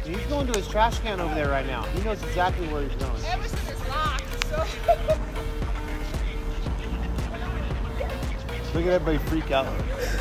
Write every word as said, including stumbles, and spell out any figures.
He's going to his trash can over there right now. He knows exactly where he's going. Everything is locked, so... Look at everybody freak out.